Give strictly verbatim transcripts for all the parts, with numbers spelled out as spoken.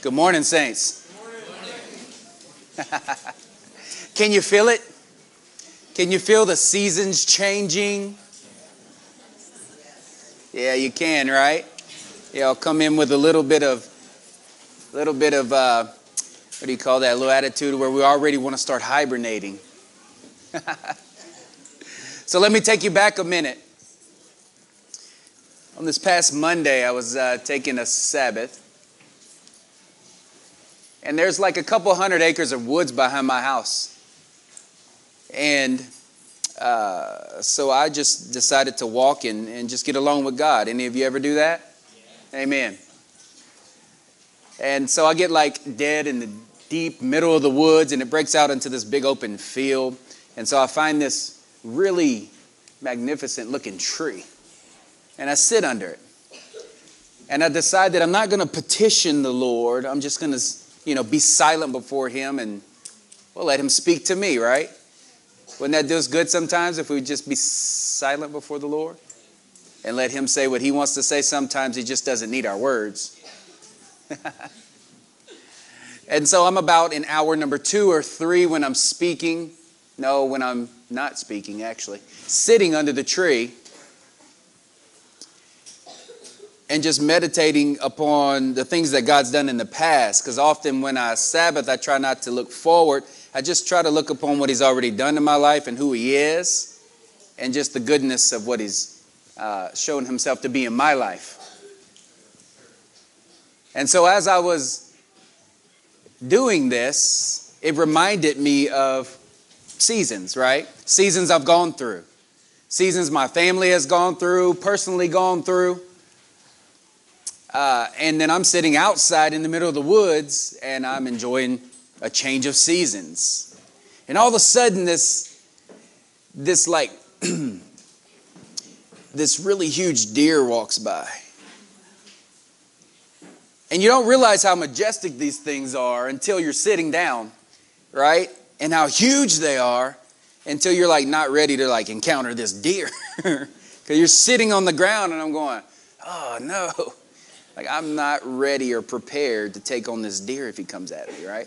Good morning, saints. Good morning. Can you feel it? Can you feel the seasons changing? Yeah, you can, right? Yeah, I'll come in with a little bit of, little bit of, uh, what do you call that? A little attitude where we already want to start hibernating. So let me take you back a minute. On this past Monday, I was uh, taking a Sabbath. And there's like a couple hundred acres of woods behind my house. And uh, so I just decided to walk and, and just get along with God. Any of you ever do that? Yeah. Amen. And so I get like dead in the deep middle of the woods, and it breaks out into this big open field. And so I find this really magnificent looking tree. And I sit under it. And I decide that I'm not going to petition the Lord. I'm just going to, you know, be silent before him and, well, let him speak to me, right? Wouldn't that do us good sometimes if we would just be silent before the Lord and let him say what he wants to say? Sometimes he just doesn't need our words. And so I'm about in hour number two or three when I'm speaking. No, when I'm not speaking, actually. Sitting under the tree and just meditating upon the things that God's done in the past. Because often when I Sabbath, I try not to look forward. I just try to look upon what he's already done in my life and who he is. And just the goodness of what he's uh, shown himself to be in my life. And so as I was doing this, it reminded me of seasons, right? Seasons I've gone through. Seasons my family has gone through, personally gone through. Uh, and then I'm sitting outside in the middle of the woods and I'm enjoying a change of seasons. And all of a sudden this, this like, this really huge deer walks by. And you don't realize how majestic these things are until you're sitting down, right? And how huge they are until you're like not ready to like encounter this deer. Because you're sitting on the ground and I'm going, oh no. Like, I'm not ready or prepared to take on this deer if he comes at me, right?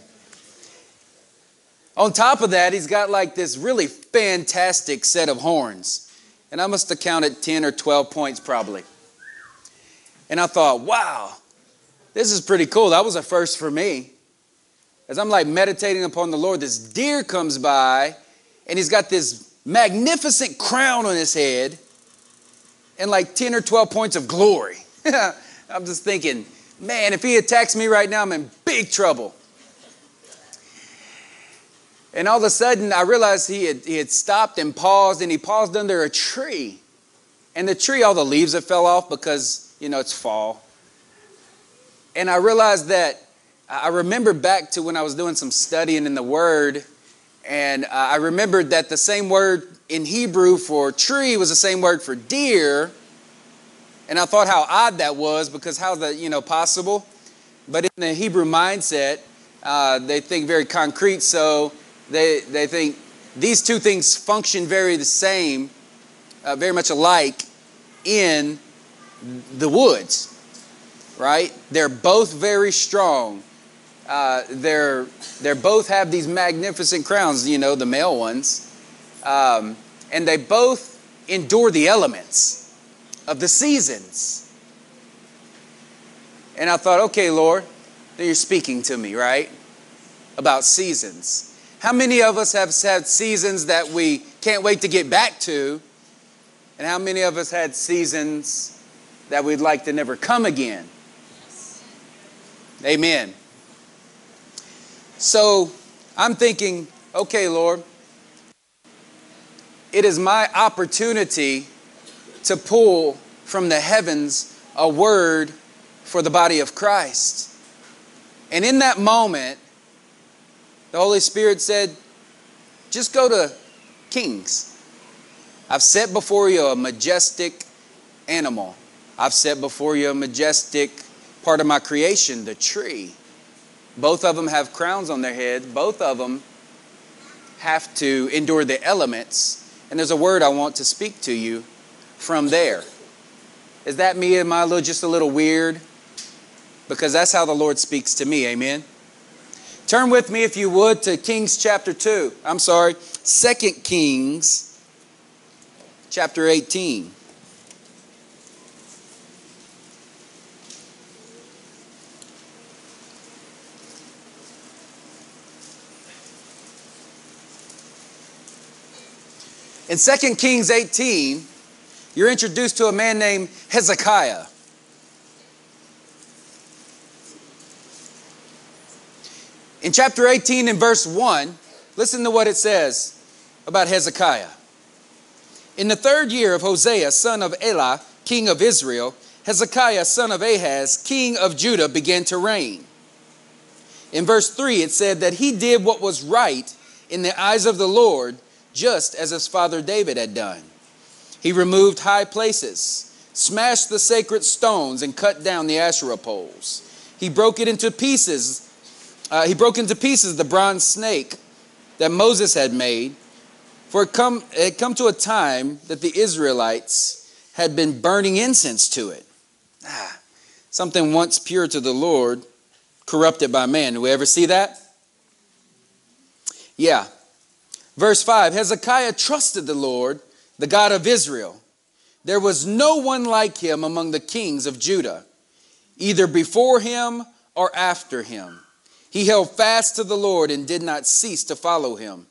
On top of that, he's got like this really fantastic set of horns. And I must have counted ten or twelve points probably. And I thought, wow, this is pretty cool. That was a first for me. As I'm like meditating upon the Lord, this deer comes by and he's got this magnificent crown on his head and like ten or twelve points of glory. I'm just thinking, man, if he attacks me right now, I'm in big trouble. And all of a sudden, I realized he had, he had stopped and paused, and he paused under a tree. And the tree, all the leaves had fell off because, you know, it's fall. And I realized that, I remembered back to when I was doing some studying in the Word, and uh, I remembered that the same word in Hebrew for tree was the same word for deer. And I thought how odd that was, because how's that, you know, possible? But in the Hebrew mindset, uh, they think very concrete. So they they think these two things function very the same, uh, very much alike in the woods, right? They're both very strong. Uh, they're they're both have these magnificent crowns, you know, the male ones, um, and they both endure the elements of the seasons. And I thought, okay, Lord, you're speaking to me, right? About seasons. How many of us have had seasons that we can't wait to get back to? And how many of us had seasons that we'd like to never come again? Amen. So I'm thinking, okay, Lord, it is my opportunity to pull from the heavens a word for the body of Christ. And in that moment, the Holy Spirit said, just go to Kings. I've set before you a majestic animal. I've set before you a majestic part of my creation, the tree. Both of them have crowns on their head. Both of them have to endure the elements. And there's a word I want to speak to you from there. Is that me? Am I a little, just a little weird? because that's how the Lord speaks to me. Amen. Turn with me, if you would, to Kings chapter two. I'm sorry, Second Kings chapter eighteen. In Second Kings eighteen, you're introduced to a man named Hezekiah. In chapter eighteen and verse one, listen to what it says about Hezekiah. In the third year of Hosea, son of Elah, king of Israel, Hezekiah, son of Ahaz, king of Judah, began to reign. In verse three, it said that he did what was right in the eyes of the Lord, just as his father David had done. He removed high places, smashed the sacred stones, and cut down the Asherah poles. He broke it into pieces. Uh, he broke into pieces the bronze snake that Moses had made, for it, come, it had come to a time that the Israelites had been burning incense to it. Ah, something once pure to the Lord, corrupted by man. Do we ever see that? Yeah. Verse five, Hezekiah trusted the Lord, the God of Israel. There was no one like him among the kings of Judah, either before him or after him. He held fast to the Lord and did not cease to follow him.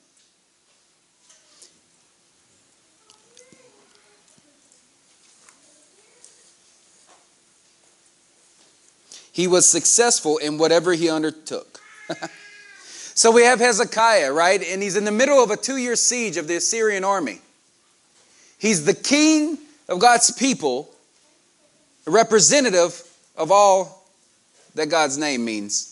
He was successful in whatever he undertook. So we have Hezekiah, right? And he's in the middle of a two-year siege of the Assyrian army. He's the king of God's people, a representative of all that God's name means.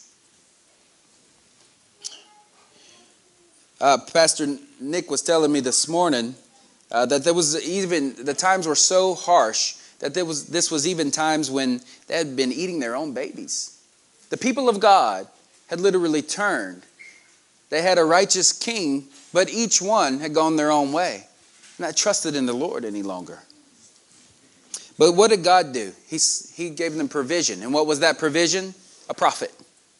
Uh, Pastor Nick was telling me this morning uh, that there was even, the times were so harsh that there was, this was even times when they had been eating their own babies. The people of God had literally turned. They had a righteous king, but each one had gone their own way, not trusted in the Lord any longer. But what did God do? He, he gave them provision. And what was that provision? A prophet.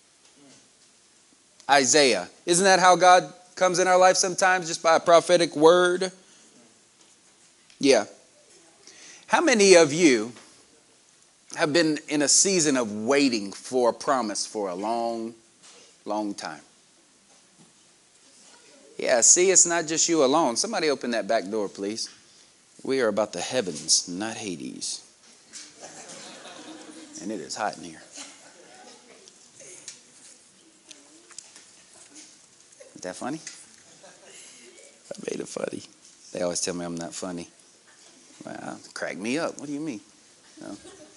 Isaiah. Isn't that how God comes in our life sometimes, just by a prophetic word? Yeah. How many of you have been in a season of waiting for a promise for a long, long time? Yeah, see, it's not just you alone. Somebody open that back door, please. We are about the heavens, not Hades. And it is hot in here. Is that funny? I made it funny. They always tell me I'm not funny. Well, crack me up. What do you mean? No.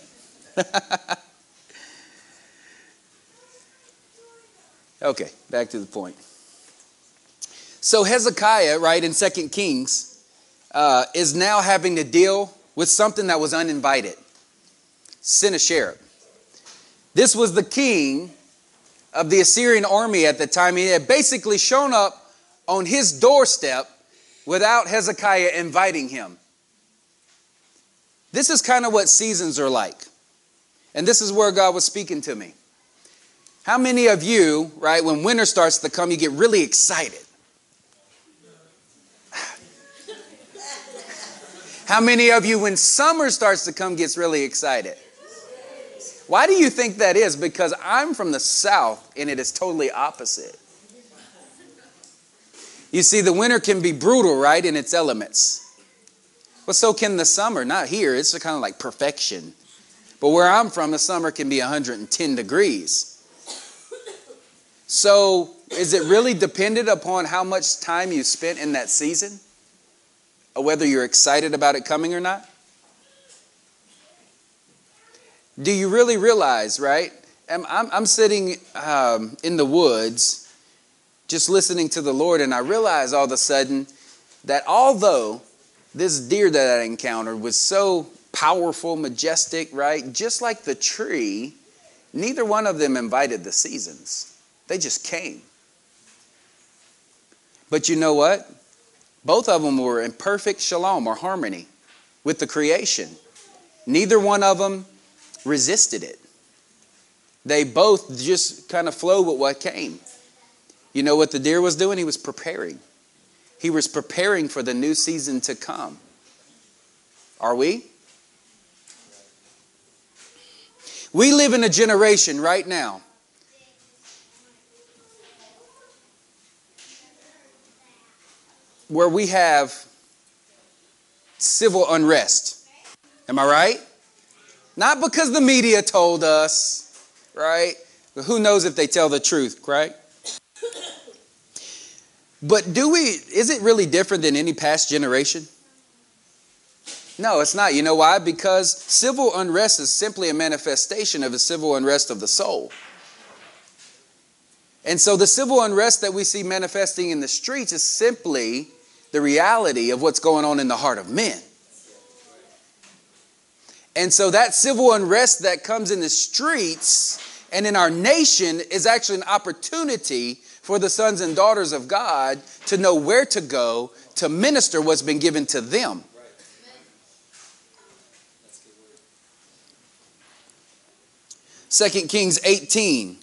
Okay, back to the point. So Hezekiah, right, in Second Kings, uh, is now having to deal with something that was uninvited. Sennacherib. This was the king of the Assyrian army at the time. He had basically shown up on his doorstep without Hezekiah inviting him. This is kind of what seasons are like. And this is where God was speaking to me. How many of you, right, when winter starts to come, you get really excited? How many of you, when summer starts to come, gets really excited? Why do you think that is? Because I'm from the South and it is totally opposite. You see, the winter can be brutal, right, in its elements. Well, so can the summer. Not here. It's kind of like perfection. But where I'm from, the summer can be one hundred ten degrees. So is it really dependent upon how much time you spent in that season? Or whether you're excited about it coming or not? Do you really realize, right? I'm, I'm, I'm sitting um, in the woods just listening to the Lord, and I realize all of a sudden that although this deer that I encountered was so powerful, majestic, right? Just like the tree, neither one of them invited the seasons. They just came. But you know what? Both of them were in perfect shalom or harmony with the creation. Neither one of them resisted it. They both just kind of flow with what came. You know what the deer was doing? He was preparing. He was preparing for the new season to come. Are we? We live in a generation right now where we have civil unrest. Am I right? Not because the media told us, right? But who knows if they tell the truth, right? But do we, is it really different than any past generation? No, it's not. You know why? Because civil unrest is simply a manifestation of a civil unrest of the soul. And so the civil unrest that we see manifesting in the streets is simply the reality of what's going on in the heart of men. And so that civil unrest that comes in the streets and in our nation is actually an opportunity for the sons and daughters of God to know where to go to minister what's been given to them. Second Kings eighteen,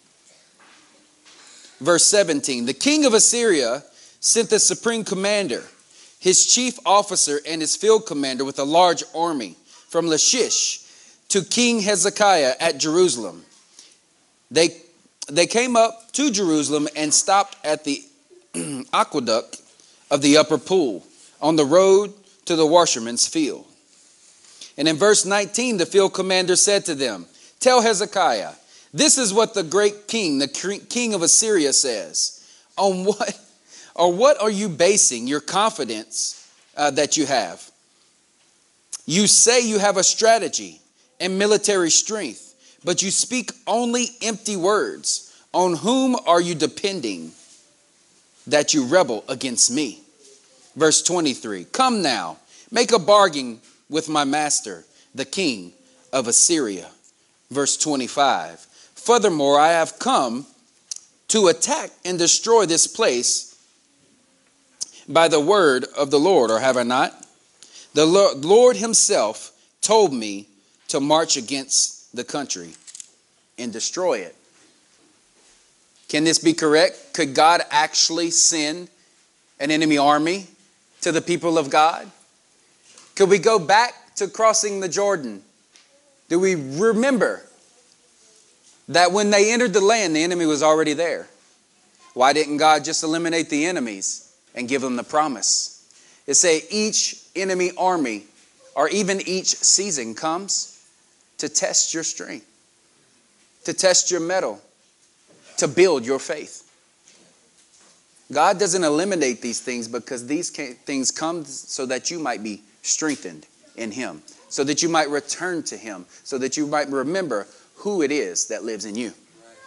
verse seventeen. The king of Assyria sent the supreme commander, his chief officer, and his field commander with a large army from Lachish to King Hezekiah at Jerusalem. They, they came up to Jerusalem and stopped at the aqueduct of the upper pool on the road to the washerman's field. And in verse nineteen, the field commander said to them, "Tell Hezekiah, this is what the great king, the king of Assyria says. On what, or what are you basing your confidence uh, that you have? You say you have a strategy and military strength, but you speak only empty words. On whom are you depending that you rebel against me?" Verse twenty-three, "Come now, make a bargain with my master, the king of Assyria." Verse twenty-five, "Furthermore, I have come to attack and destroy this place by the word of the Lord, or have I not? The Lord himself told me to march against the country and destroy it." Can this be correct? Could God actually send an enemy army to the people of God? Could we go back to crossing the Jordan? Do we remember that when they entered the land, the enemy was already there? Why didn't God just eliminate the enemies and give them the promise? It say each enemy army or even each season comes to test your strength, to test your mettle, to build your faith. God doesn't eliminate these things because these things come so that you might be strengthened in him, so that you might return to him, so that you might remember who it is that lives in you.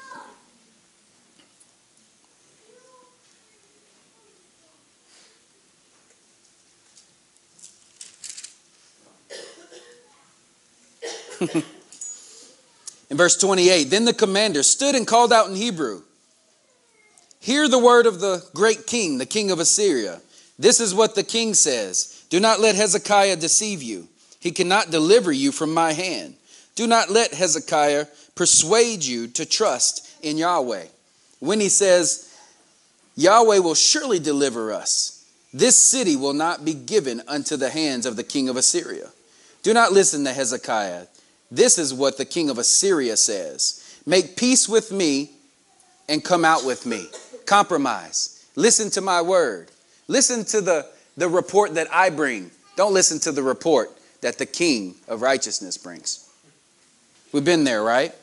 In verse twenty-eight, "Then the commander stood and called out in Hebrew, 'Hear the word of the great king, the king of Assyria. This is what the king says. Do not let Hezekiah deceive you. He cannot deliver you from my hand. Do not let Hezekiah persuade you to trust in Yahweh. When he says, Yahweh will surely deliver us, this city will not be given unto the hands of the king of Assyria. Do not listen to Hezekiah. This is what the king of Assyria says. Make peace with me and come out with me.'" Compromise. Listen to my word. Listen to the, the report that I bring. Don't listen to the report that the king of righteousness brings. We've been there, right?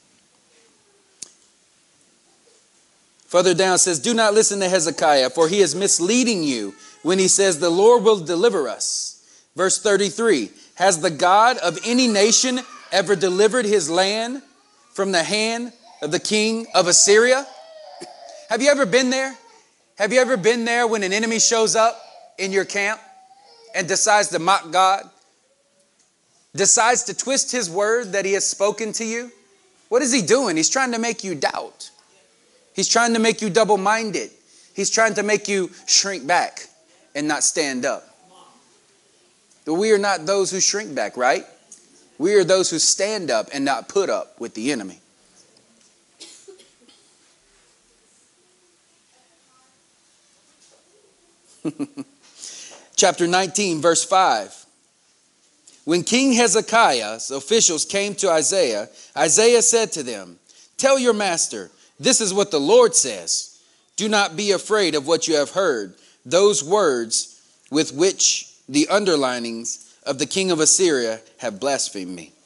Further down it says, "Do not listen to Hezekiah, for he is misleading you when he says the Lord will deliver us." Verse thirty-three, "Has the God of any nation ever delivered his land from the hand of the king of Assyria?" Have you ever been there? Have you ever been there when an enemy shows up in your camp and decides to mock God? Decides to twist his word that he has spoken to you? What is he doing? He's trying to make you doubt. He's trying to make you double-minded. He's trying to make you shrink back and not stand up. But we are not those who shrink back, right? We are those who stand up and not put up with the enemy. Chapter nineteen, verse five. When King Hezekiah's officials came to Isaiah, Isaiah said to them, "Tell your master, this is what the Lord says. Do not be afraid of what you have heard, those words with which the underlinings of the king of Assyria have blasphemed me."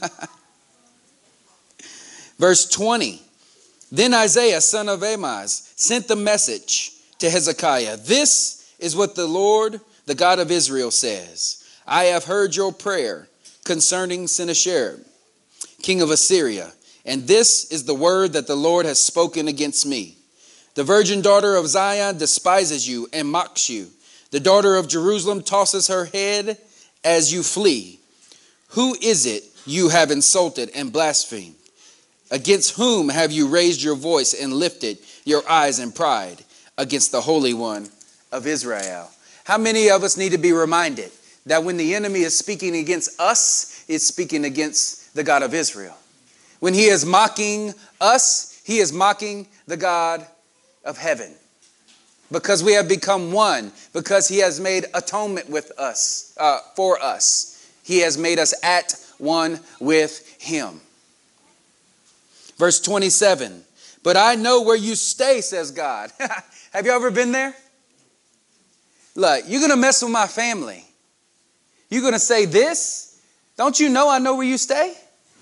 Verse twenty. Then Isaiah, son of Amoz, sent the message to Hezekiah. "This is what the Lord, the God of Israel, says. I have heard your prayer concerning Sennacherib, king of Assyria, and this is the word that the Lord has spoken against me. The virgin daughter of Zion despises you and mocks you. The daughter of Jerusalem tosses her head as you flee. Who is it you have insulted and blasphemed? Against whom have you raised your voice and lifted your eyes in pride? Against the Holy One of Israel." How many of us need to be reminded that when the enemy is speaking against us, it's speaking against the God of Israel? When he is mocking us, he is mocking the God of heaven. Because we have become one, because he has made atonement with us, uh, for us. He has made us at one with him. Verse twenty-seven. "But I know where you stay," says God. Have you ever been there? Look, you're going to mess with my family. You're going to say this? Don't you know I know where you stay?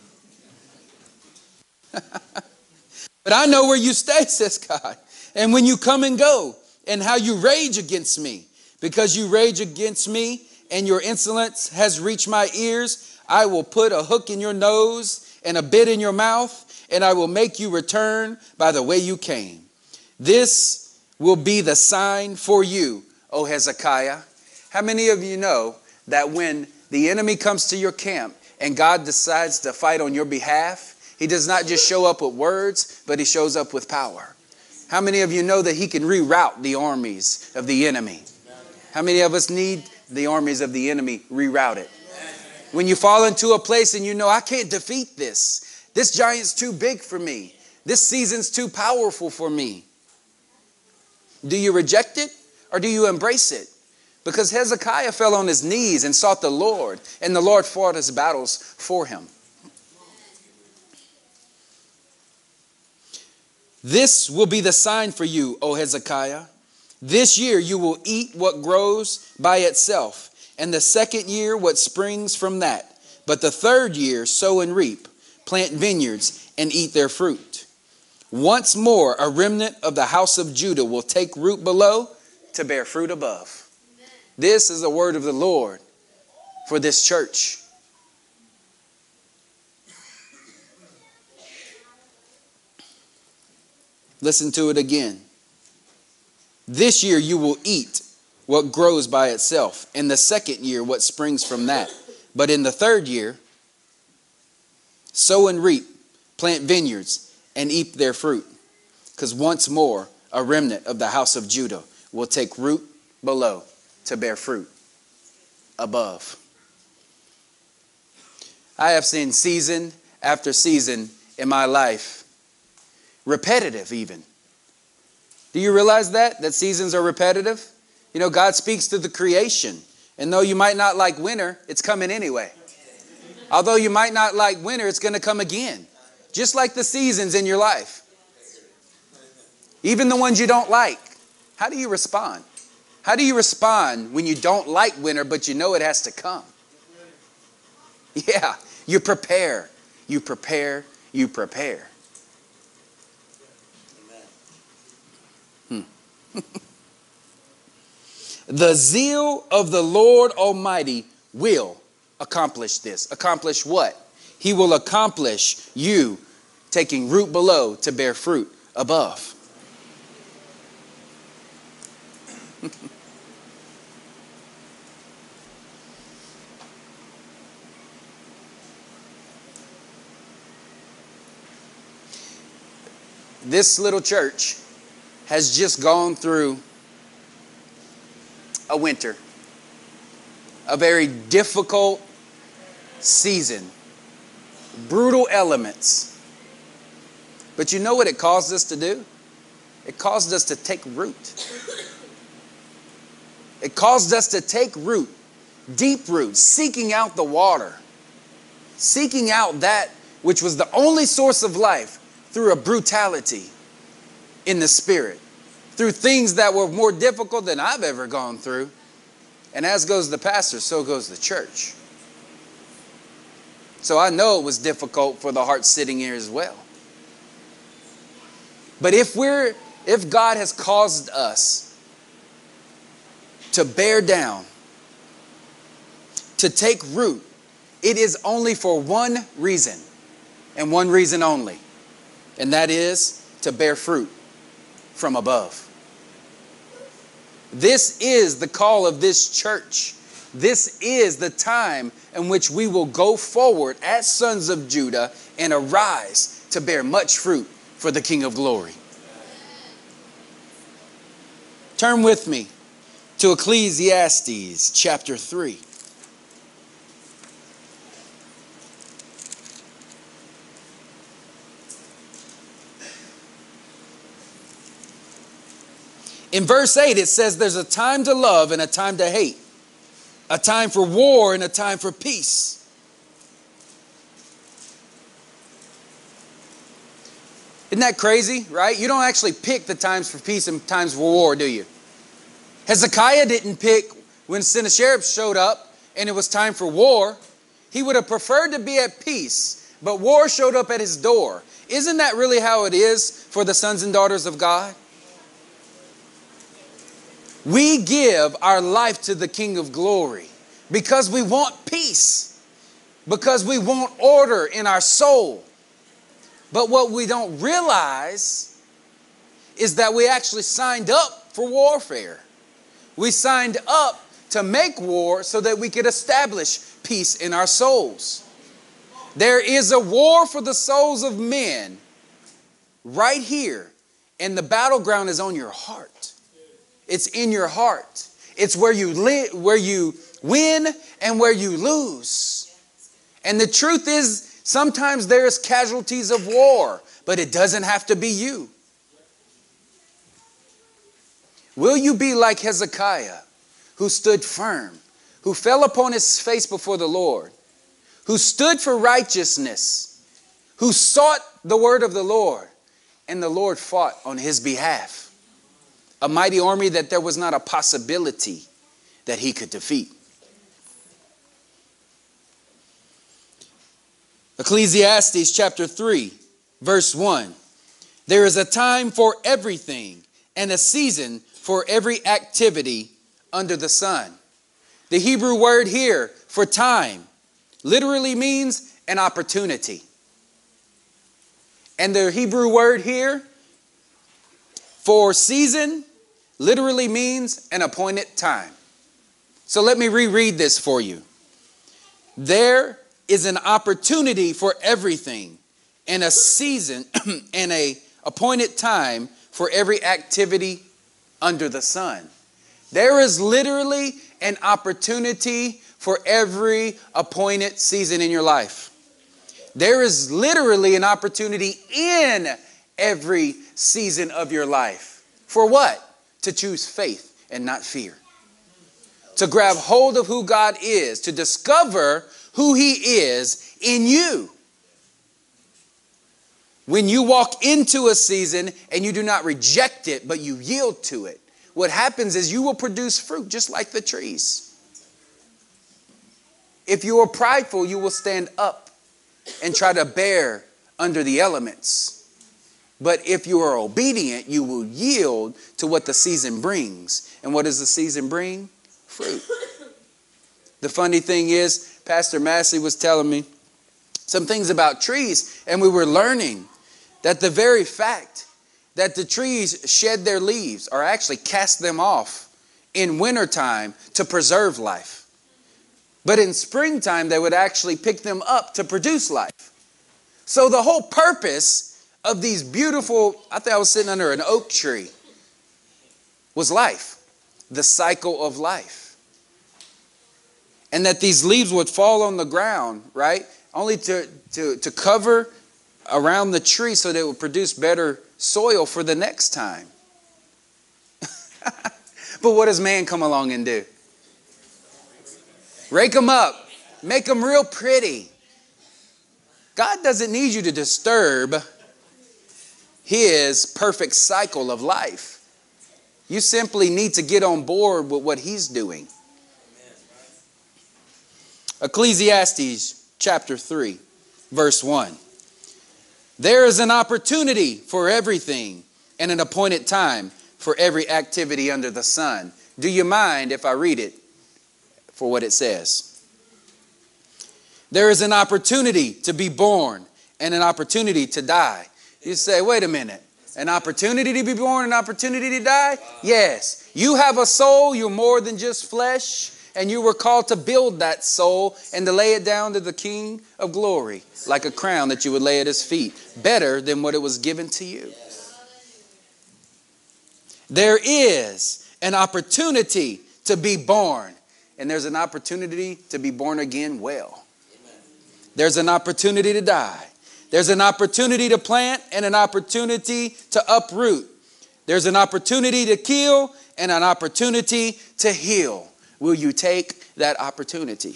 "But I know where you stay," says God. "And when you come and go, and how you rage against me, because you rage against me and your insolence has reached my ears, I will put a hook in your nose and a bit in your mouth, and I will make you return by the way you came. This will be the sign for you, O Hezekiah." How many of you know that when the enemy comes to your camp and God decides to fight on your behalf, he does not just show up with words, but he shows up with power? How many of you know that he can reroute the armies of the enemy? How many of us need the armies of the enemy rerouted? When you fall into a place and you know, I can't defeat this. This giant's too big for me. This season's too powerful for me. Do you reject it or do you embrace it? Because Hezekiah fell on his knees and sought the Lord, and the Lord fought his battles for him. "This will be the sign for you, O Hezekiah. This year you will eat what grows by itself, and the second year what springs from that. But the third year sow and reap, plant vineyards, and eat their fruit. Once more a remnant of the house of Judah will take root below to bear fruit above." This is the word of the Lord for this church. Listen to it again. "This year you will eat what grows by itself, and the second year what springs from that. But in the third year, sow and reap, plant vineyards, and eat their fruit. Because once more a remnant of the house of Judah will take root below to bear fruit above." I have seen season after season in my life, repetitive even. Do you realize that? That seasons are repetitive? You know, God speaks to the creation. And though you might not like winter, it's coming anyway. Although you might not like winter, it's going to come again. Just like the seasons in your life. Even the ones you don't like. How do you respond? How do you respond when you don't like winter, but you know it has to come? Yeah, you prepare. You prepare. You prepare. Hmm. The zeal of the Lord Almighty will accomplish this. Accomplish what? He will accomplish you taking root below to bear fruit above. This little church has just gone through a winter, a very difficult season, brutal elements. But you know what it caused us to do? It caused us to take root. It caused us to take root, deep root, seeking out the water, seeking out that which was the only source of life through a brutality in the spirit, through things that were more difficult than I've ever gone through. And as goes the pastor, so goes the church. So I know it was difficult for the heart sitting here as well. But if we're, if God has caused us to bear down, to take root, it is only for one reason, and one reason only. And that is to bear fruit from above. This is the call of this church. This is the time in which we will go forward as sons of Judah and arise to bear much fruit for the King of Glory. Turn with me to Ecclesiastes chapter three. In verse eight, it says there's a time to love and a time to hate, a time for war and a time for peace. Isn't that crazy, right? You don't actually pick the times for peace and times for war, do you? Hezekiah didn't pick when Sennacherib showed up and it was time for war. He would have preferred to be at peace, but war showed up at his door. Isn't that really how it is for the sons and daughters of God? We give our life to the King of Glory because we want peace, because we want order in our soul. But what we don't realize is that we actually signed up for warfare. We signed up to make war so that we could establish peace in our souls. There is a war for the souls of men right here, and the battleground is on your heart. It's in your heart. It's where you live, where you win and where you lose. And the truth is, sometimes there's casualties of war, but it doesn't have to be you. Will you be like Hezekiah, who stood firm, who fell upon his face before the Lord, who stood for righteousness, who sought the word of the Lord, and the Lord fought on his behalf? A mighty army that there was not a possibility that he could defeat. Ecclesiastes chapter three, verse one. There is a time for everything and a season for every activity under the sun. The Hebrew word here for time literally means an opportunity. And the Hebrew word here for season literally means an appointed time. So let me reread this for you. There is an opportunity for everything and a season and a appointed time for every activity under the sun. There is literally an opportunity for every appointed season in your life. There is literally an opportunity in every season of your life. For what? To choose faith and not fear. To grab hold of who God is. To discover who He is in you. When you walk into a season and you do not reject it, but you yield to it, what happens is you will produce fruit just like the trees. If you are prideful, you will stand up and try to bear under the elements. But if you are obedient, you will yield to what the season brings. And what does the season bring? Fruit. The funny thing is, Pastor Massey was telling me some things about trees, and we were learning that the very fact that the trees shed their leaves or actually cast them off in wintertime to preserve life. But in springtime, they would actually pick them up to produce life. So the whole purpose of these beautiful, I think I was sitting under an oak tree, was life, the cycle of life. And that these leaves would fall on the ground, right? Only to, to, to cover around the tree so that it would produce better soil for the next time. But what does man come along and do? Rake them up. Make them real pretty. God doesn't need you to disturb His perfect cycle of life. You simply need to get on board with what He's doing. Ecclesiastes chapter three, verse one. There is an opportunity for everything and an appointed time for every activity under the sun. Do you mind if I read it for what it says? There is an opportunity to be born and an opportunity to die. You say, wait a minute. An opportunity to be born, an opportunity to die? Yes. You have a soul. You're more than just flesh. And you were called to build that soul and to lay it down to the King of glory, like a crown that you would lay at His feet, better than what it was given to you. There is an opportunity to be born, and there's an opportunity to be born again well. There's an opportunity to die. There's an opportunity to plant and an opportunity to uproot. There's an opportunity to kill and an opportunity to heal. Will you take that opportunity?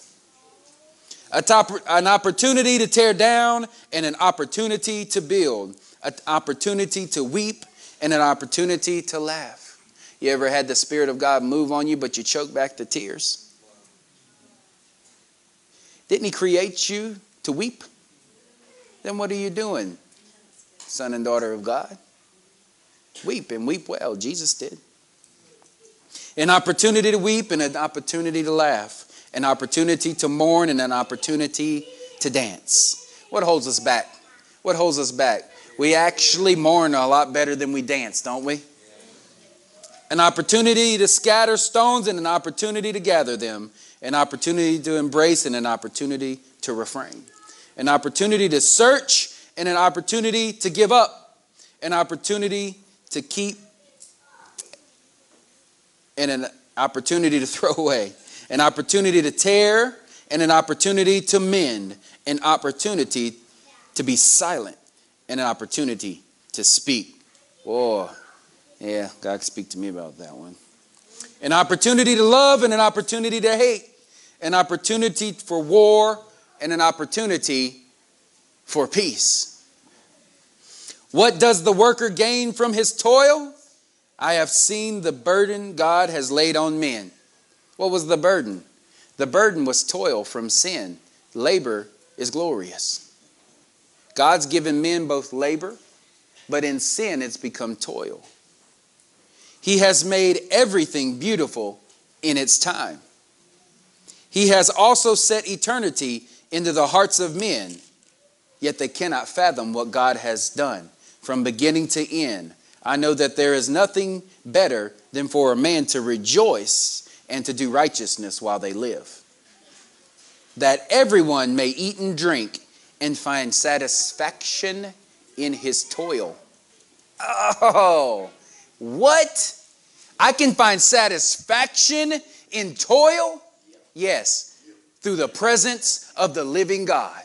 A top, an opportunity to tear down and an opportunity to build. An opportunity to weep and an opportunity to laugh. You ever had the Spirit of God move on you, but you choke back the tears? Didn't He create you to weep? Then what are you doing, son and daughter of God? Weep and weep well. Jesus did. An opportunity to weep and an opportunity to laugh. An opportunity to mourn and an opportunity to dance. What holds us back? What holds us back? We actually mourn a lot better than we dance, don't we? An opportunity to scatter stones and an opportunity to gather them. An opportunity to embrace and an opportunity to refrain. An opportunity to search and an opportunity to give up. An opportunity to keep and an opportunity to throw away. An opportunity to tear and an opportunity to mend. An opportunity to be silent and an opportunity to speak. Whoa. Yeah, God speak to me about that one. An opportunity to love and an opportunity to hate. An opportunity for war and an opportunity for peace. What does the worker gain from his toil? I have seen the burden God has laid on men. What was the burden? The burden was toil from sin. Labor is glorious. God's given men both labor, but in sin it's become toil. He has made everything beautiful in its time. He has also set eternity into the hearts of men, yet they cannot fathom what God has done from beginning to end. I know that there is nothing better than for a man to rejoice and to do righteousness while they live, that everyone may eat and drink and find satisfaction in his toil. Oh, what? I can find satisfaction in toil? Yes, through the presence of the living God.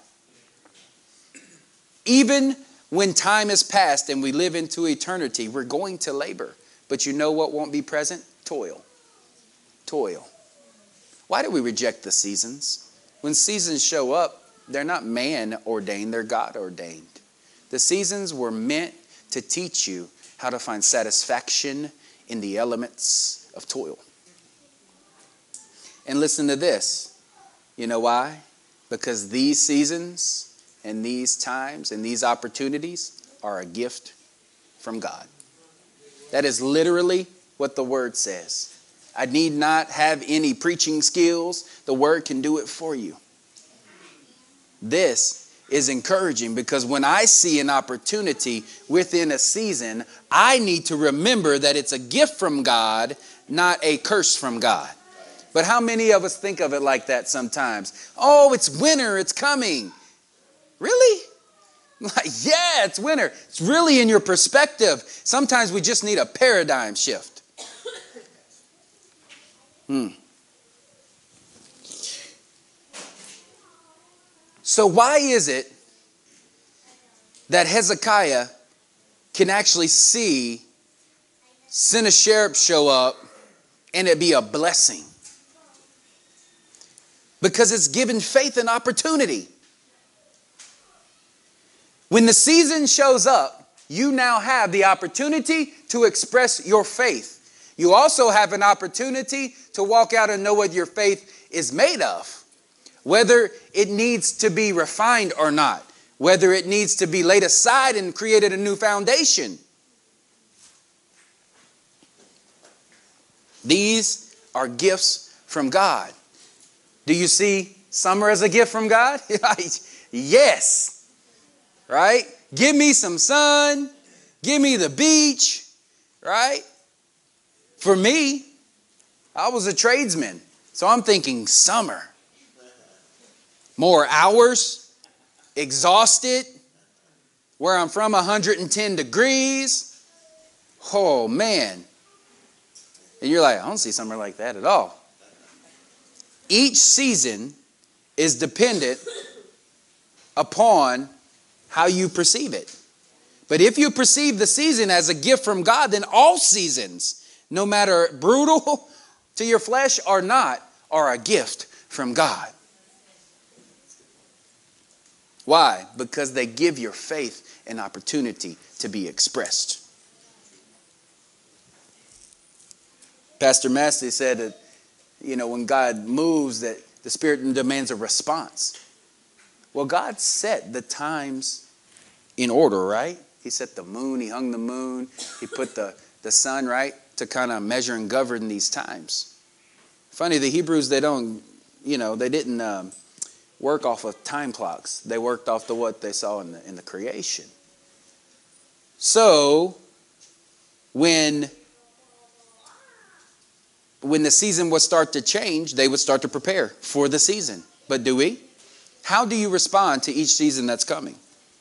Even when time is past and we live into eternity, we're going to labor. But you know what won't be present? Toil. Toil. Why do we reject the seasons? When seasons show up, they're not man ordained, they're God ordained. The seasons were meant to teach you how to find satisfaction in the elements of toil. And listen to this. You know why? Because these seasons and these times and these opportunities are a gift from God. That is literally what the Word says. I need not have any preaching skills. The Word can do it for you. This is encouraging because when I see an opportunity within a season, I need to remember that it's a gift from God, not a curse from God. But how many of us think of it like that sometimes? Oh, it's winter, it's coming. Really? Like, yeah, it's winter. It's really in your perspective. Sometimes we just need a paradigm shift. Hmm. So why is it that Hezekiah can actually see Sennacherib show up and it be a blessing. Because it's given faith an opportunity. When the season shows up, you now have the opportunity to express your faith. You also have an opportunity to walk out and know what your faith is made of. Whether it needs to be refined or not. Whether it needs to be laid aside and created a new foundation. These are gifts from God. Do you see summer as a gift from God? Yes. Right? Give me some sun. Give me the beach. Right? For me, I was a tradesman. So I'm thinking summer. More hours. Exhausted. Where I'm from, one hundred ten degrees. Oh, man. And you're like, I don't see summer like that at all. Each season is dependent upon how you perceive it. But if you perceive the season as a gift from God, then all seasons, no matter brutal to your flesh or not, are a gift from God. Why? Because they give your faith an opportunity to be expressed. Pastor Massey said that, you know, when God moves, that the Spirit demands a response. Well, God set the times in order, right? He set the moon, he hung the moon, he put the, the sun, right, to kind of measure and govern these times. Funny, the Hebrews, they don't, you know, they didn't um, work off of time clocks. They worked off the what they saw in the, in the creation. So, when... When the season would start to change, they would start to prepare for the season. But do we? How do you respond to each season that's coming?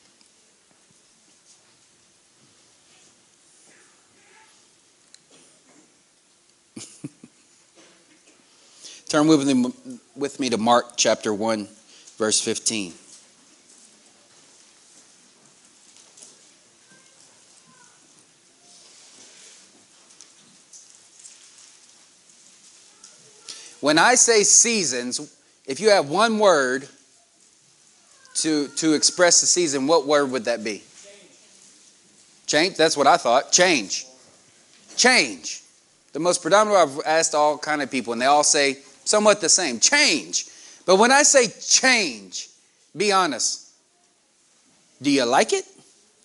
Turn with me, with me to Mark chapter one, verse fifteen. When I say seasons, if you have one word to, to express the season, what word would that be? Change. Change? That's what I thought. Change. Change. The most predominant, I've asked all kind of people, and they all say somewhat the same. Change. But when I say change, be honest. Do you like it?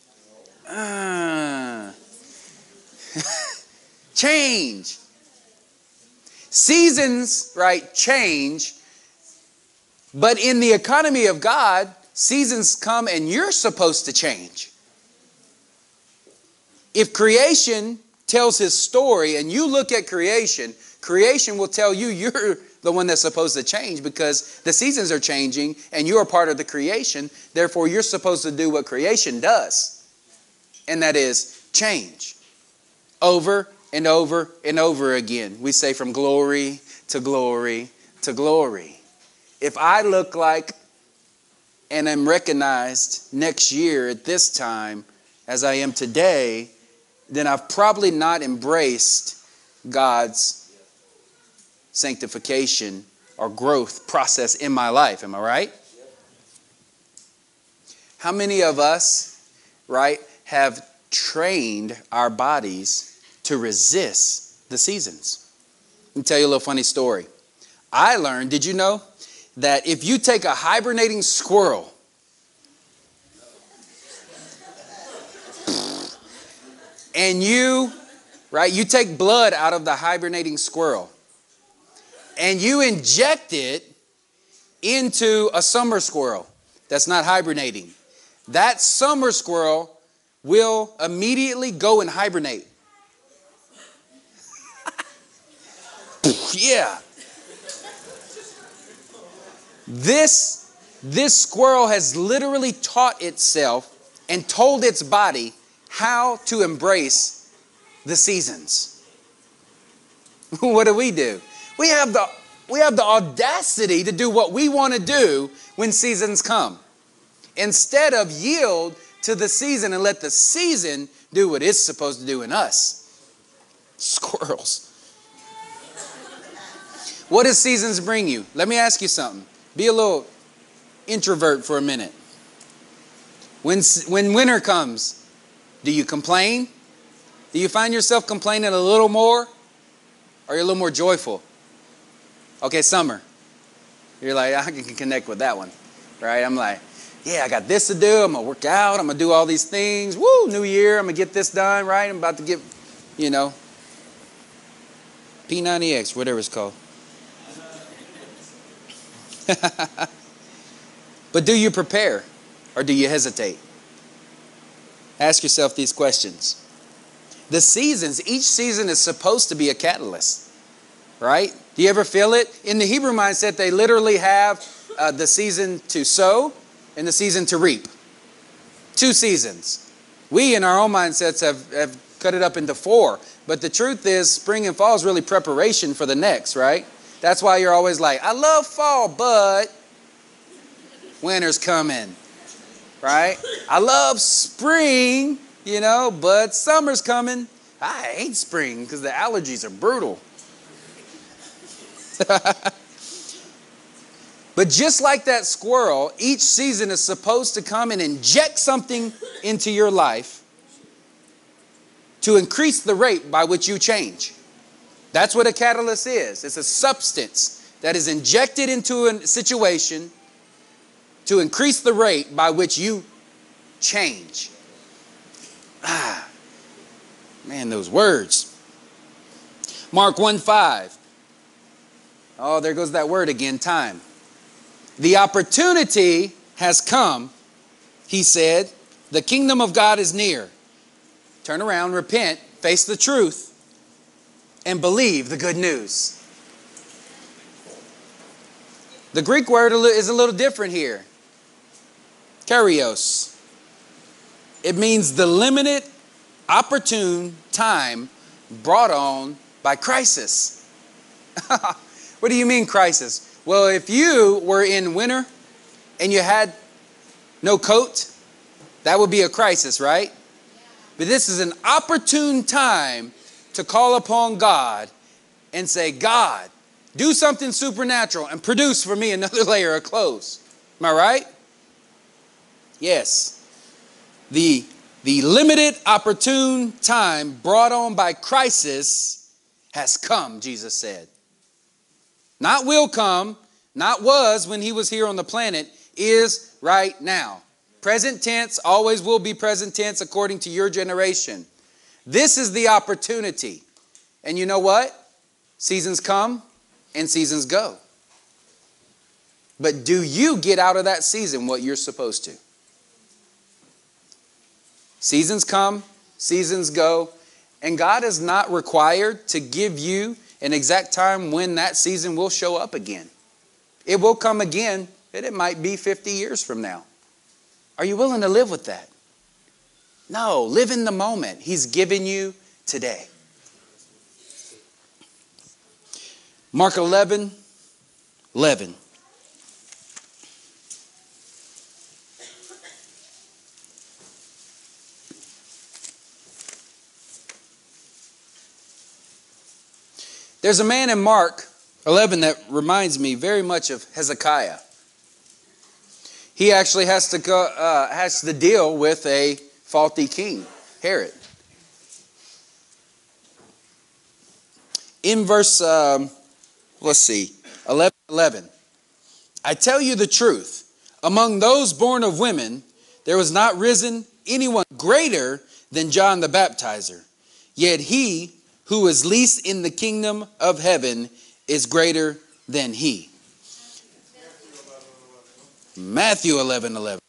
Uh, change. Seasons, right, change. But in the economy of God, seasons come and you're supposed to change. If creation tells his story and you look at creation, creation will tell you you're the one that's supposed to change because the seasons are changing and you're a part of the creation. Therefore, you're supposed to do what creation does. And that is change. Over and over and over again. We say from glory to glory to glory. If I look like and am recognized next year at this time as I am today, then I've probably not embraced God's sanctification or growth process in my life. Am I right? How many of us, right, have trained our bodies to resist the seasons? Let me tell you a little funny story. I learned, did you know, that if you take a hibernating squirrel and you, right, you take blood out of the hibernating squirrel and you inject it into a summer squirrel that's not hibernating, that summer squirrel will immediately go and hibernate. Yeah. This, this squirrel has literally taught itself and told its body how to embrace the seasons. What do we do? We have the, we have the audacity to do what we want to do when seasons come. Instead of yield to the season and let the season do what it's supposed to do in us. Squirrels. What does seasons bring you? Let me ask you something. Be a little introvert for a minute. When, when winter comes, do you complain? Do you find yourself complaining a little more? Or are you a little more joyful? Okay, summer. You're like, I can connect with that one, right? I'm like, yeah, I got this to do. I'm going to work out. I'm going to do all these things. Woo, new year. I'm going to get this done, right? I'm about to get, you know, P ninety X, whatever it's called. But do you prepare or do you hesitate? Ask yourself these questions. The seasons, each season is supposed to be a catalyst, right? Do you ever feel it? In the Hebrew mindset, they literally have uh, the season to sow and the season to reap. Two seasons. We in our own mindsets have, have cut it up into four. But the truth is, spring and fall is really preparation for the next, right? That's why you're always like, I love fall, but winter's coming, right? I love spring, you know, but summer's coming. I hate spring because the allergies are brutal. But just like that squirrel, each season is supposed to come and inject something into your life to increase the rate by which you change. That's what a catalyst is. It's a substance that is injected into a situation to increase the rate by which you change. Ah, man, those words. Mark one five. Oh, there goes that word again, time. The opportunity has come, he said. The kingdom of God is near. Turn around, repent, face the truth, and believe the good news. The Greek word is a little different here. Kairos. It means the limited, opportune time brought on by crisis. What do you mean crisis? Well, if you were in winter and you had no coat, that would be a crisis, right? But this is an opportune time to call upon God and say, God, do something supernatural and produce for me another layer of clothes. Am I right? Yes. The, the limited, opportune time brought on by crisis has come, Jesus said. Not will come, not was when he was here on the planet, is right now. Present tense, always will be present tense according to your generation. This is the opportunity. And you know what? Seasons come and seasons go. But do you get out of that season what you're supposed to? Seasons come, seasons go, and God is not required to give you an exact time when that season will show up again. It will come again, and it might be fifty years from now. Are you willing to live with that? No, live in the moment He's given you today. Mark eleven, eleven. There's a man in Mark eleven that reminds me very much of Hezekiah. He actually has to go, uh, has to deal with a faulty king, Herod. In verse, um, let's see, eleven eleven. I tell you the truth, among those born of women, there was not risen anyone greater than John the Baptizer. Yet he who is least in the kingdom of heaven is greater than he. Matthew eleven eleven.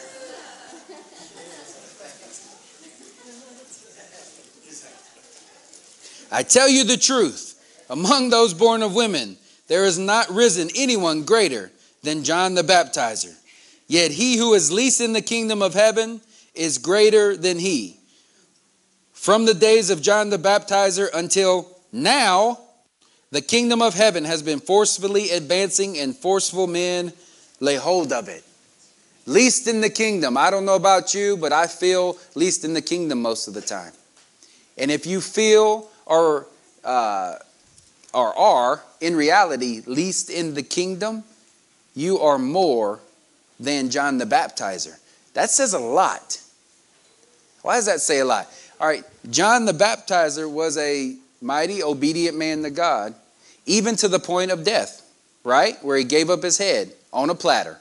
I tell you the truth, among those born of women, there is not risen anyone greater than John the Baptizer. Yet he who is least in the kingdom of heaven is greater than he. From the days of John the Baptizer until now, the kingdom of heaven has been forcefully advancing, and forceful men lay hold of it. Least in the kingdom. I don't know about you, but I feel least in the kingdom most of the time. And if you feel or uh, or are, in reality, least in the kingdom, you are more than John the Baptizer. That says a lot. Why does that say a lot? All right, John the Baptizer was a mighty, obedient man to God, even to the point of death, right? Where he gave up his head on a platter.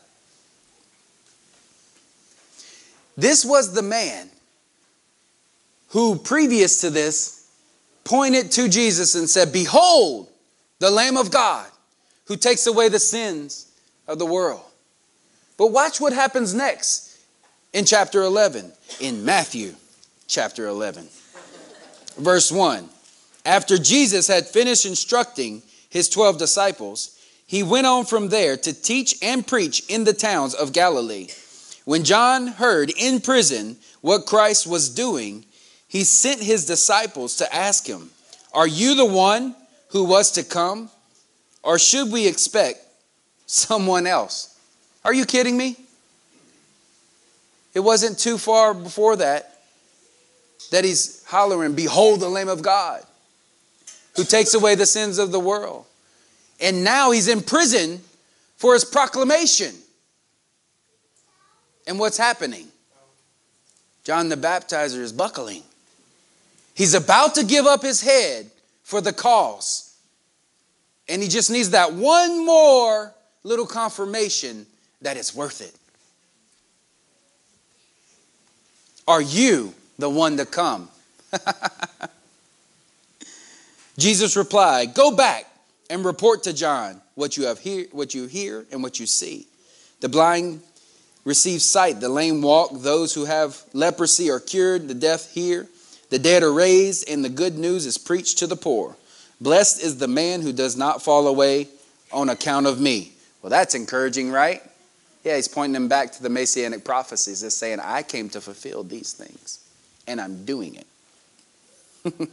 This was the man who, previous to this, pointed to Jesus and said, "Behold, the Lamb of God who takes away the sins of the world." But watch what happens next in chapter eleven, in Matthew chapter eleven. Verse one, after Jesus had finished instructing his twelve disciples, he went on from there to teach and preach in the towns of Galilee. When John heard in prison what Christ was doing, he sent his disciples to ask him, "Are you the one who was to come, or should we expect someone else?" Are you kidding me? It wasn't too far before that that he's hollering, "Behold the Lamb of God who takes away the sins of the world." And now he's in prison for his proclamation. And what's happening? John the Baptizer is buckling. He's about to give up his head for the cause. And he just needs that one more little confirmation that it's worth it. Are you the one to come? Jesus replied, "Go back and report to John what you have hear, what you hear and what you see. The blind receive sight, the lame walk, those who have leprosy are cured, the deaf hear, the dead are raised, and the good news is preached to the poor. Blessed is the man who does not fall away on account of me." Well, that's encouraging, right? Yeah, he's pointing them back to the Messianic prophecies. He's saying, I came to fulfill these things, and I'm doing it.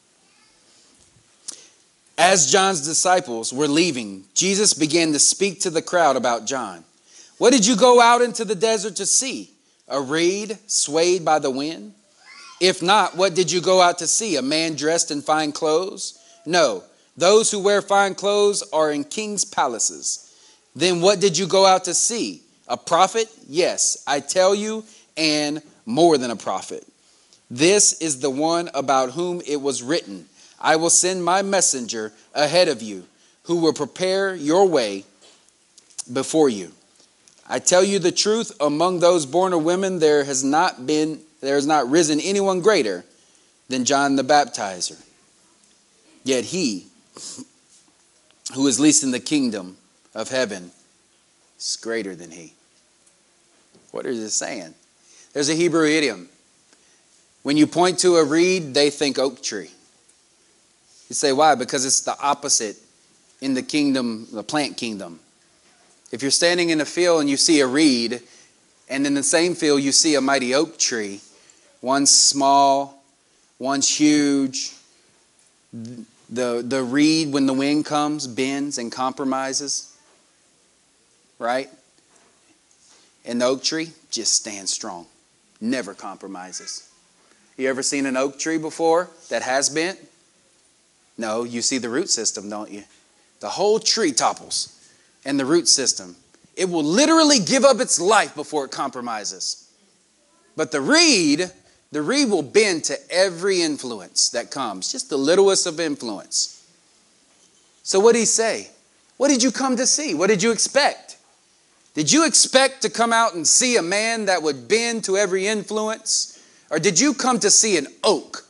As John's disciples were leaving, Jesus began to speak to the crowd about John. "What did you go out into the desert to see? A reed swayed by the wind? If not, what did you go out to see? A man dressed in fine clothes? No, those who wear fine clothes are in king's palaces. Then what did you go out to see? A prophet? Yes, I tell you, and more than a prophet. This is the one about whom it was written, I will send my messenger ahead of you, who will prepare your way before you. I tell you the truth, among those born of women, there has not been, there has not risen anyone greater than John the Baptizer. Yet he who is least in the kingdom of heaven is greater than he." What is it saying? There's a Hebrew idiom. When you point to a reed, they think oak tree. You say, why? Because it's the opposite in the kingdom, the plant kingdom. If you're standing in a field and you see a reed, and in the same field you see a mighty oak tree, one's small, one's huge. The, the reed, when the wind comes, bends and compromises, right? And the oak tree just stands strong, never compromises. You ever seen an oak tree before that has bent? No, you see the root system, don't you? The whole tree topples, and the root system. It will literally give up its life before it compromises. But the reed, the reed will bend to every influence that comes, just the littlest of influence. So what did he say? What did you come to see? What did you expect? Did you expect to come out and see a man that would bend to every influence? Or did you come to see an oak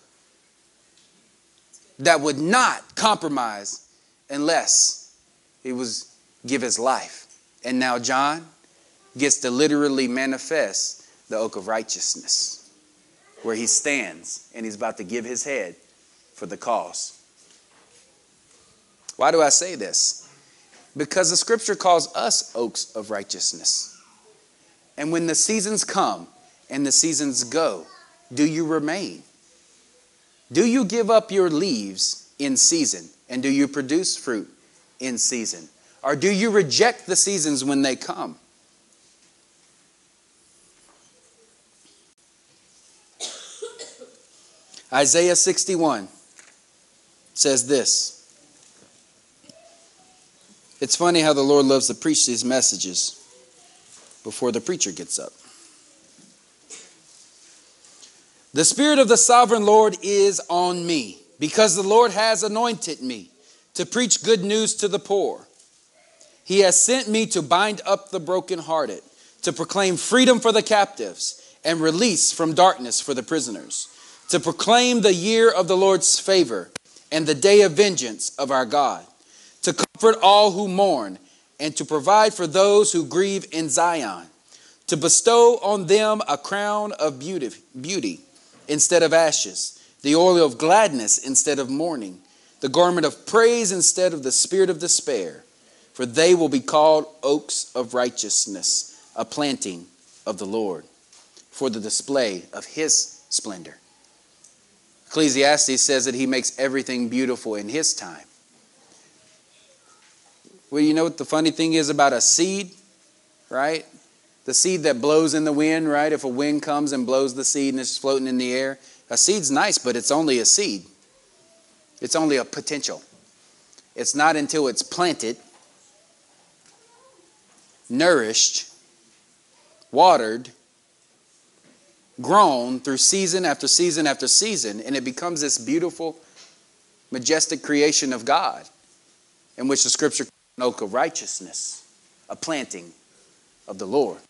that would not compromise unless he was give his life? And now John gets to literally manifest the oak of righteousness, where he stands and he's about to give his head for the cause. Why do I say this? Because the scripture calls us oaks of righteousness. And when the seasons come and the seasons go, do you remain? Do you give up your leaves in season? And do you produce fruit in season? Or do you reject the seasons when they come? Isaiah sixty-one says this. It's funny how the Lord loves to preach these messages before the preacher gets up. The Spirit of the sovereign Lord is on me, because the Lord has anointed me to preach good news to the poor. He has sent me to bind up the brokenhearted, to proclaim freedom for the captives and release from darkness for the prisoners, to proclaim the year of the Lord's favor and the day of vengeance of our God, to comfort all who mourn and to provide for those who grieve in Zion, to bestow on them a crown of beauty, beauty instead of ashes, the oil of gladness instead of mourning, the garment of praise instead of the spirit of despair. For they will be called oaks of righteousness, a planting of the Lord, for the display of his splendor. Ecclesiastes says that he makes everything beautiful in his time. Well, you know what the funny thing is about a seed, right? The seed that blows in the wind, right? If a wind comes and blows the seed and it's floating in the air, a seed's nice, but it's only a seed. It's only a potential. It's not until it's planted, nourished, watered, grown through season after season after season, and it becomes this beautiful, majestic creation of God, in which the scripture calls an oak of righteousness, a planting of the Lord.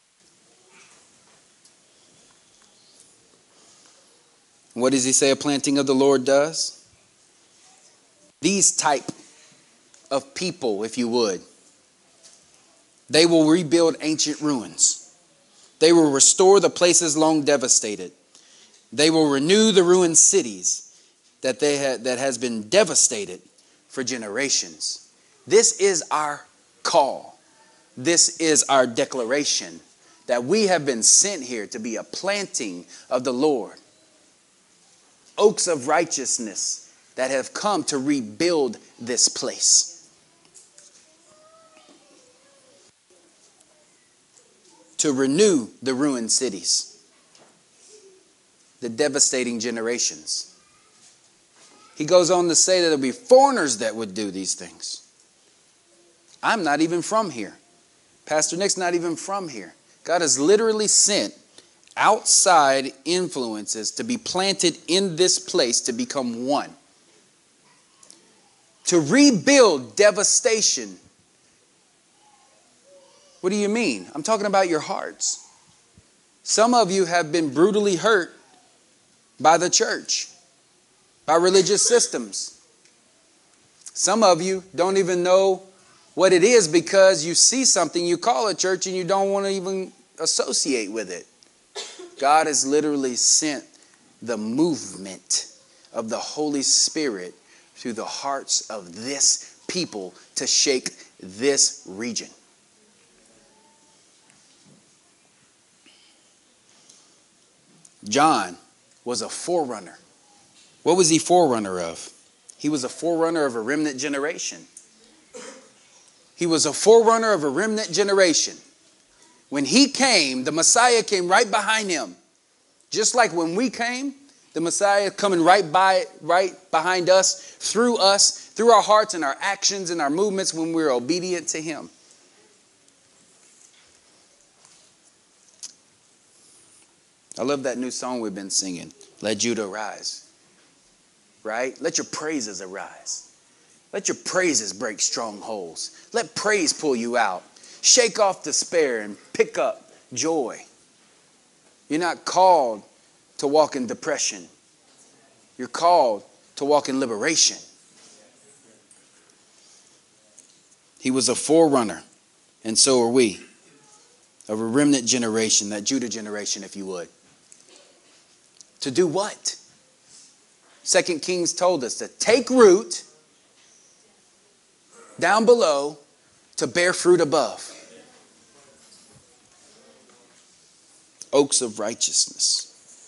What does he say a planting of the Lord does? These type of people, if you would, they will rebuild ancient ruins. They will restore the places long devastated. They will renew the ruined cities that they ha- that has been devastated for generations. This is our call. This is our declaration that we have been sent here to be a planting of the Lord. Oaks of righteousness that have come to rebuild this place. To renew the ruined cities, the devastating generations. He goes on to say that there'll be foreigners that would do these things. I'm not even from here. Pastor Nick's not even from here. God has literally sent outside influences to be planted in this place to become one. To rebuild devastation. What do you mean? I'm talking about your hearts. Some of you have been brutally hurt by the church, by religious systems. Some of you don't even know what it is because you see something you call a church and you don't want to even associate with it. God has literally sent the movement of the Holy Spirit through the hearts of this people to shake this region. John was a forerunner. What was he forerunner of? He was a forerunner of a remnant generation. He was a forerunner of a remnant generation. When he came, the Messiah came right behind him. Just like when we came, the Messiah coming right by, right behind us, through us, through our hearts and our actions and our movements when we're obedient to him. I love that new song we've been singing, Let Judah Arise. Right? Let your praises arise. Let your praises break strongholds. Let praise pull you out. Shake off despair and pick up joy. You're not called to walk in depression. You're called to walk in liberation. He was a forerunner, and so are we, of a remnant generation, that Judah generation, if you would. To do what? Second Kings told us to take root down below to bear fruit above. Oaks of righteousness.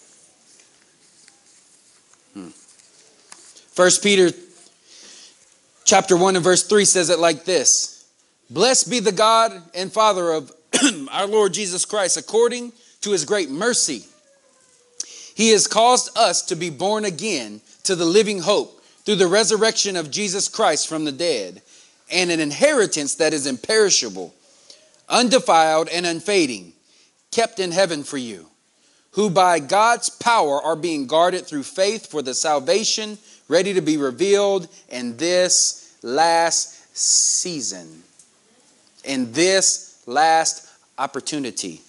Hmm. First Peter chapter one and verse three says it like this. Blessed be the God and Father of our Lord Jesus Christ, according to his great mercy. He has caused us to be born again to the living hope through the resurrection of Jesus Christ from the dead, and an inheritance that is imperishable, undefiled and unfading, kept in heaven for you, who by God's power are being guarded through faith for the salvation ready to be revealed in this last season, in this last opportunity.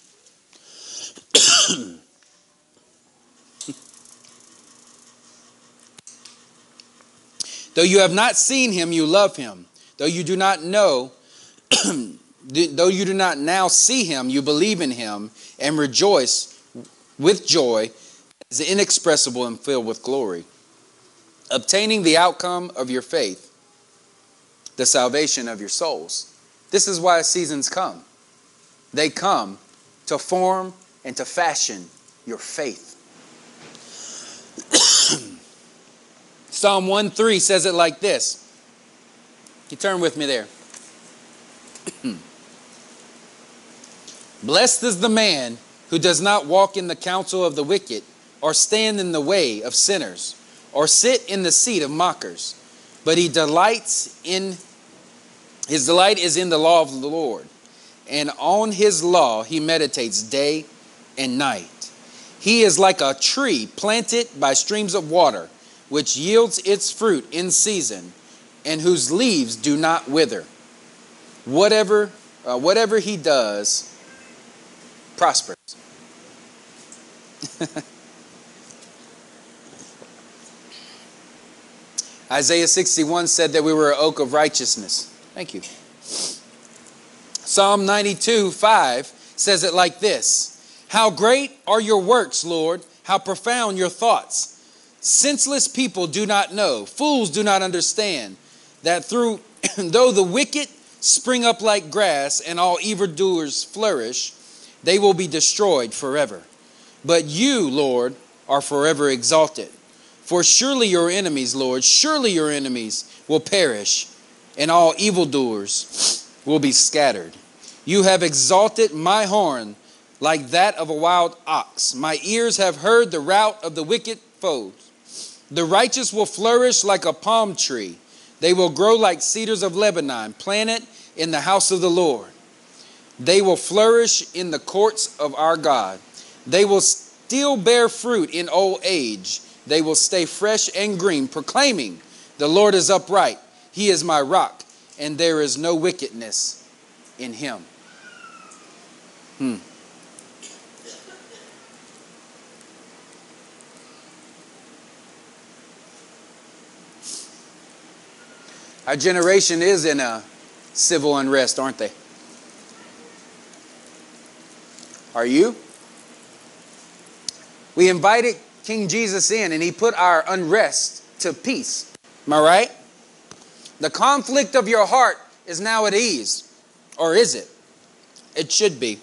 Though you have not seen him, you love him. Though you do not know, though you do not now see him, you believe in him and rejoice with joy as inexpressible and filled with glory, obtaining the outcome of your faith, the salvation of your souls. This is why seasons come. They come to form and to fashion your faith. Psalm one three says it like this. You turn with me there. Blessed is the man who does not walk in the counsel of the wicked, or stand in the way of sinners, or sit in the seat of mockers. But he delights in, his delight is in the law of the Lord, and on his law he meditates day and night. He is like a tree planted by streams of water, which yields its fruit in season, and whose leaves do not wither. Whatever, uh, whatever he does prospers. Isaiah sixty-one said that we were an oak of righteousness. Thank you. Psalm ninety-two five says it like this. How great are your works, Lord! How profound your thoughts! Senseless people do not know, fools do not understand, that through though the wicked spring up like grass and all evildoers flourish, they will be destroyed forever. But you, Lord, are forever exalted. For surely your enemies, Lord, surely your enemies will perish, and all evildoers will be scattered. You have exalted my horn like that of a wild ox. My ears have heard the rout of the wicked foes. The righteous will flourish like a palm tree. They will grow like cedars of Lebanon, planted in the house of the Lord. They will flourish in the courts of our God. They will still bear fruit in old age. They will stay fresh and green, proclaiming, the Lord is upright. He is my rock, and there is no wickedness in him. Hmm. Our generation is in a civil unrest, aren't they? Are you? We invited King Jesus in and he put our unrest to peace. Am I right? The conflict of your heart is now at ease. Or is it? It should be.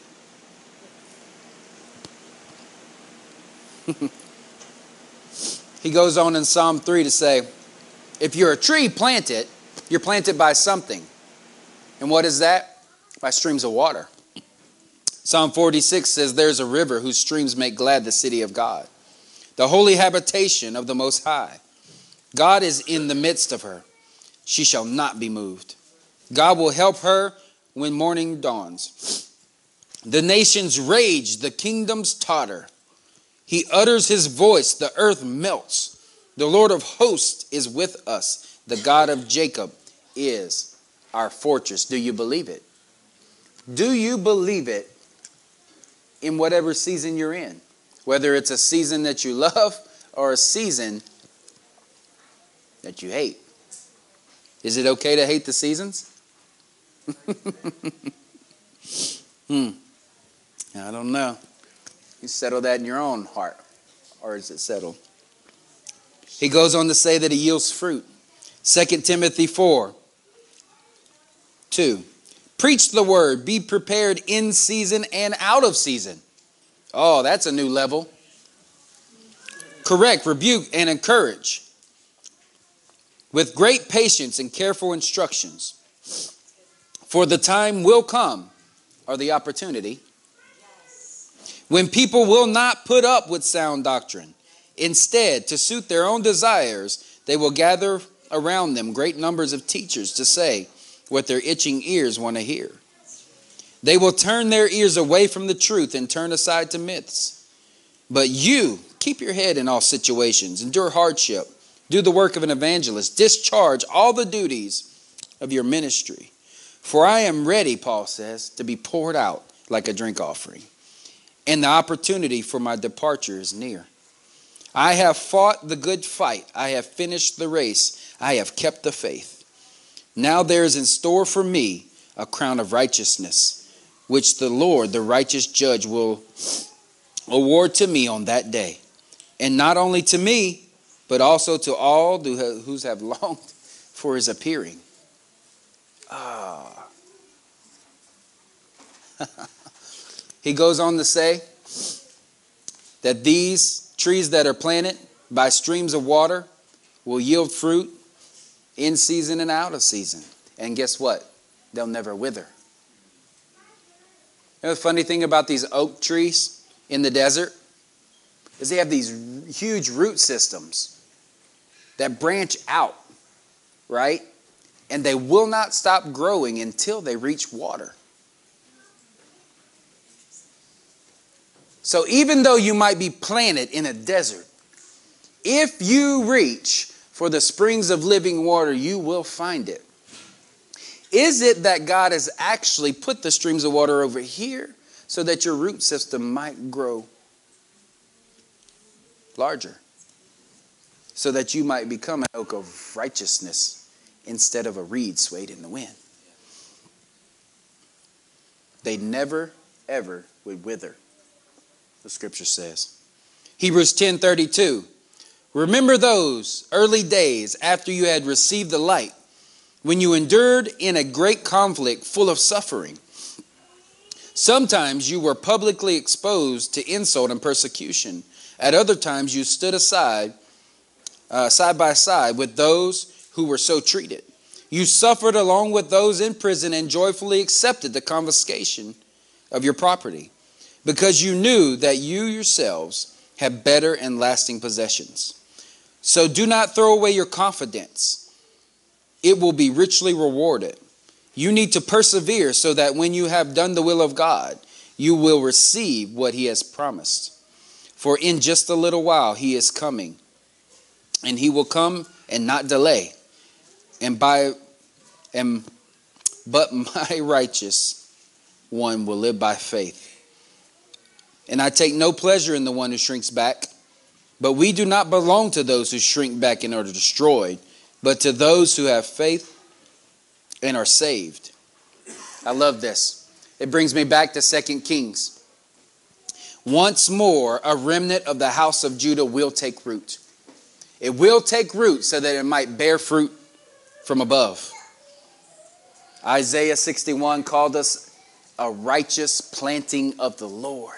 He goes on in Psalm three to say, if you're a tree planted, you're planted by something. And what is that? By streams of water. Psalm forty-six says, there's a river whose streams make glad the city of God, the holy habitation of the Most High. God is in the midst of her. She shall not be moved. God will help her when morning dawns. The nations rage, the kingdoms totter. He utters his voice, the earth melts. The Lord of hosts is with us. The God of Jacob is our fortress. Do you believe it? Do you believe it in whatever season you're in? Whether it's a season that you love or a season that you hate. Is it okay to hate the seasons? hmm. I don't know. You settle that in your own heart. Or is it settled? He goes on to say that it yields fruit. Second Timothy four, two. Preach the word. Be prepared in season and out of season. Oh, that's a new level. Correct, rebuke, and encourage with great patience and careful instructions. For the time will come, or the opportunity, when people will not put up with sound doctrine. Instead, to suit their own desires, they will gather around them great numbers of teachers to say, what their itching ears want to hear. They will turn their ears away from the truth and turn aside to myths. But you, keep your head in all situations, endure hardship, do the work of an evangelist, discharge all the duties of your ministry. For I am ready, Paul says, to be poured out like a drink offering, and the opportunity for my departure is near. I have fought the good fight. I have finished the race. I have kept the faith. Now there is in store for me a crown of righteousness, which the Lord, the righteous judge, will award to me on that day. And not only to me, but also to all who have longed for his appearing. Ah. He goes on to say that these trees that are planted by streams of water will yield fruit in season and out of season. And guess what? They'll never wither. You know the funny thing about these oak trees in the desert is they have these huge root systems that branch out, right? And they will not stop growing until they reach water. So even though you might be planted in a desert, if you reach for the springs of living water, you will find it. Is it that God has actually put the streams of water over here so that your root system might grow larger? So that you might become an oak of righteousness instead of a reed swayed in the wind. They never, ever would wither, the scripture says. Hebrews ten thirty-two. Remember those early days after you had received the light, when you endured in a great conflict full of suffering. Sometimes you were publicly exposed to insult and persecution. At other times you stood aside, uh, side by side with those who were so treated. You suffered along with those in prison and joyfully accepted the confiscation of your property, because you knew that you yourselves had better and lasting possessions. So do not throw away your confidence. It will be richly rewarded. You need to persevere so that when you have done the will of God, you will receive what he has promised. For in just a little while he is coming, and he will come and not delay. And by and but my righteous one will live by faith. And I take no pleasure in the one who shrinks back. But we do not belong to those who shrink back and are destroyed, but to those who have faith and are saved. I love this. It brings me back to Second Kings. Once more, a remnant of the house of Judah will take root. It will take root so that it might bear fruit from above. Isaiah sixty-one called us a righteous planting of the Lord.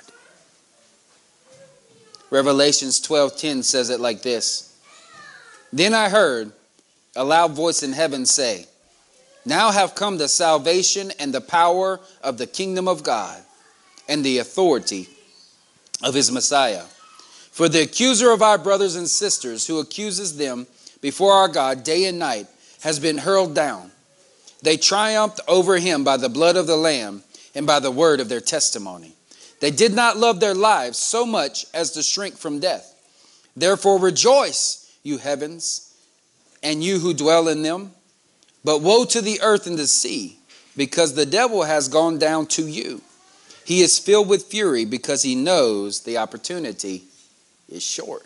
Revelations twelve ten says it like this. Then I heard a loud voice in heaven say, now have come the salvation and the power of the kingdom of God and the authority of his Messiah. For the accuser of our brothers and sisters, who accuses them before our God day and night, has been hurled down. They triumphed over him by the blood of the Lamb and by the word of their testimony. They did not love their lives so much as to shrink from death. Therefore rejoice, you heavens, and you who dwell in them. But woe to the earth and the sea, because the devil has gone down to you. He is filled with fury because he knows the opportunity is short.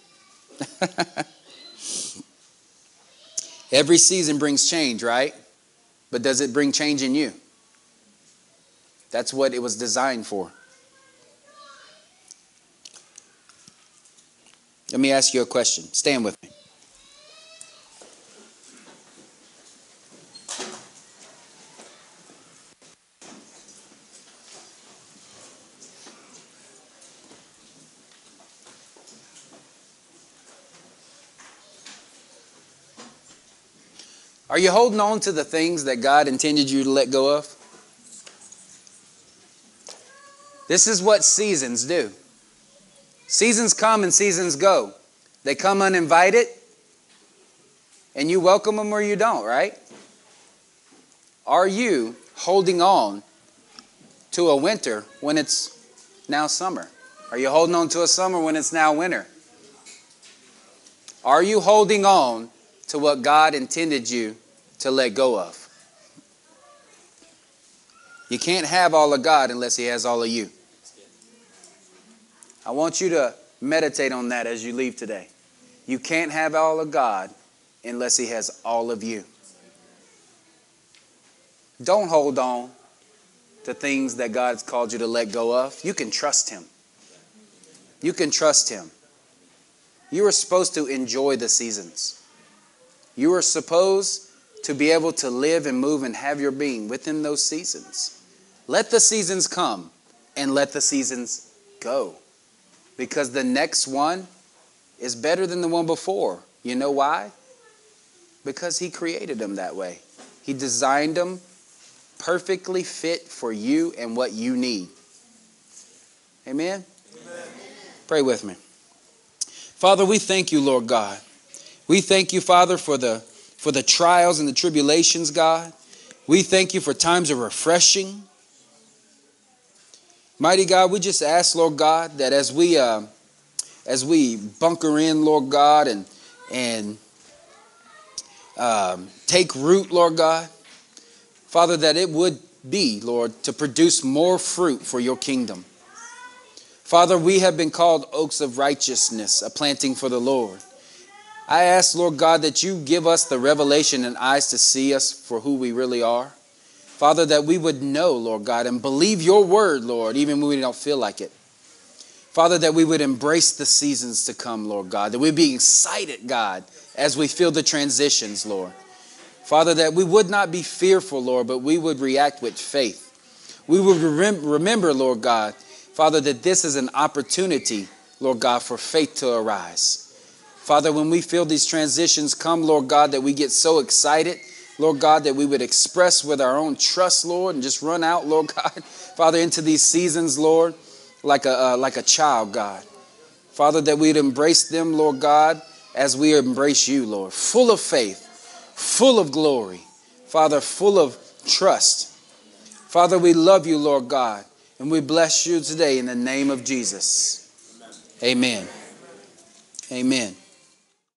Every season brings change, right? But does it bring change in you? That's what it was designed for. Let me ask you a question. Stand with me. Are you holding on to the things that God intended you to let go of? This is what seasons do. Seasons come and seasons go. They come uninvited, and you welcome them or you don't, right? Are you holding on to a winter when it's now summer? Are you holding on to a summer when it's now winter? Are you holding on to what God intended you to let go of? You can't have all of God unless He has all of you. I want you to meditate on that as you leave today. You can't have all of God unless He has all of you. Don't hold on to things that God's called you to let go of. You can trust Him. You can trust Him. You are supposed to enjoy the seasons. You are supposed to be able to live and move and have your being within those seasons. Let the seasons come and let the seasons go. Because the next one is better than the one before. You know why? Because He created them that way. He designed them perfectly fit for you and what you need. Amen? Amen. Pray with me. Father, we thank you, Lord God. We thank you, Father, for the, for the trials and the tribulations, God. We thank you for times of refreshing. Mighty God, we just ask, Lord God, that as we uh, as we bunker in, Lord God, and and um, take root, Lord God, Father, that it would be, Lord, to produce more fruit for your kingdom. Father, we have been called oaks of righteousness, a planting for the Lord. I ask, Lord God, that you give us the revelation and eyes to see us for who we really are. Father, that we would know, Lord God, and believe your word, Lord, even when we don't feel like it. Father, that we would embrace the seasons to come, Lord God, that we'd be excited, God, as we feel the transitions, Lord. Father, that we would not be fearful, Lord, but we would react with faith. We would rem- remember, Lord God, Father, that this is an opportunity, Lord God, for faith to arise. Father, when we feel these transitions come, Lord God, that we get so excited, Lord God, that we would express with our own trust, Lord, and just run out, Lord God, Father, into these seasons, Lord, like a uh, like a child, God. Father, that we'd embrace them, Lord God, as we embrace you, Lord, full of faith, full of glory, Father, full of trust. Father, we love you, Lord God, and we bless you today in the name of Jesus. Amen. Amen.